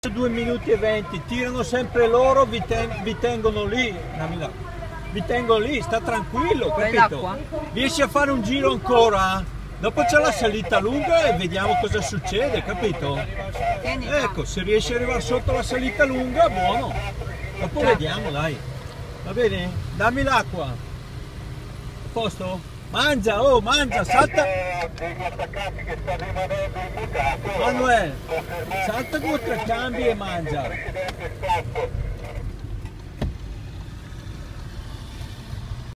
2 minuti e 20, tirano sempre loro, vi tengono lì, vi tengono lì, sta tranquillo, capito? Riesci a fare un giro ancora? Dopo c'è la salita lunga e vediamo cosa succede, capito? Ecco, se riesci ad arrivare sotto la salita lunga, buono. Dopo vediamo, dai. Va bene? Dammi l'acqua. A posto? Mangia, oh, mangia, salta. Manuel, salta 2 o 3 cambi e mangia.